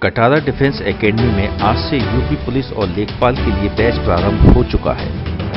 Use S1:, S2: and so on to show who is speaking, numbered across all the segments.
S1: Katara defence academy में आज से यूपी पुलिस और लेखपाल के लिए बैच प्रारंभ हो चुका है।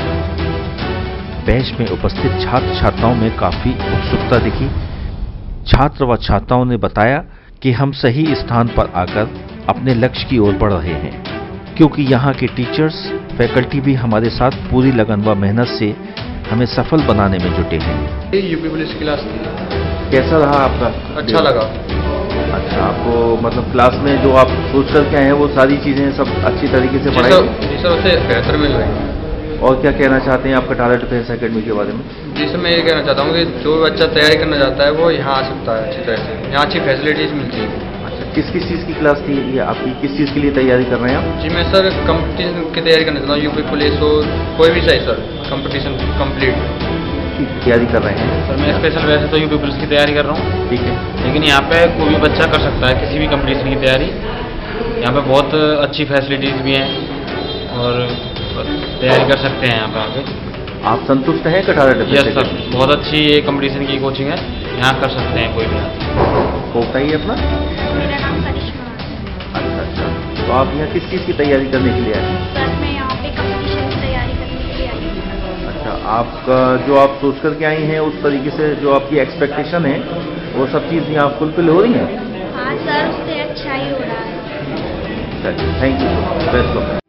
S1: बैच में उपस्थित छात्र छात्राओं में काफी उत्सुकता दिखी। छात्र व छात्राओं ने बताया कि हम सही स्थान पर आकर अपने लक्ष्य की ओर बढ़ रहे हैं, क्योंकि यहाँ के टीचर्स, फैकल्टी भी हमारे साथ पूरी लगन व मेहनत से हमें सफल बनाने में जुटे हैं।
S2: यूपी पुलिस क्लास
S1: कैसा रहा आपका?
S2: अच्छा लगा।
S1: अच्छा, आपको मतलब क्लास में जो आप सोच कर के आए हैं वो सारी चीजें सब अच्छी तरीके से पढ़ाई?
S2: जी सर, उससे बेहतर मिल रही है।
S1: और क्या कहना चाहते हैं आप कटारा डिफेंस एकेडमी के बारे में?
S2: जी सर, मैं ये कहना चाहता हूँ कि जो बच्चा तैयारी करना चाहता है वो यहाँ आ सकता है अच्छी तरह से। यहाँ अच्छी फैसिलिटीज मिलती है।
S1: अच्छा, किस किस चीज़ की क्लास थी ये आपकी? किस चीज़ के लिए तैयारी कर रहे हैं आप?
S2: जी मैं सर कंपटीशन की तैयारी करना चाहता हूँ। यूपी पुलिस हो कोई भी सही सर, कंपटीशन कंप्लीट
S1: तैयारी कर रहे हैं
S3: सर। मैं स्पेशल वैसे तो यूपी पुलिस की तैयारी कर रहा हूँ,
S1: ठीक है,
S3: लेकिन यहाँ पे कोई भी बच्चा कर सकता है किसी भी कंपटीशन की तैयारी। यहाँ पे बहुत अच्छी फैसिलिटीज भी हैं और तैयारी कर सकते हैं यहाँ पे आके।
S1: आप संतुष्ट हैं कटारा डिफेंस?
S3: यस सर, बहुत अच्छी ये कंपटीशन की कोचिंग है, यहाँ कर सकते हैं कोई भी आके।
S1: वो बताइए अपना।
S4: मेरा नाम करिश्मा है।
S1: अच्छा, तो आप यहाँ किस चीज़ की तैयारी करने के लिए आए?
S4: सर मैं यहाँ पे कंपटीशन की तैयारी करने के लिए आई हूँ।
S1: अच्छा, आपका जो आप सोच करके आई हैं उस तरीके से जो आपकी एक्सपेक्टेशन है वो सब चीज़ यहाँ फुलफिल हो रही हैं?
S4: हाँ सर, उससे अच्छा ही हो रहा है।
S1: चलिए, thank you, best of luck.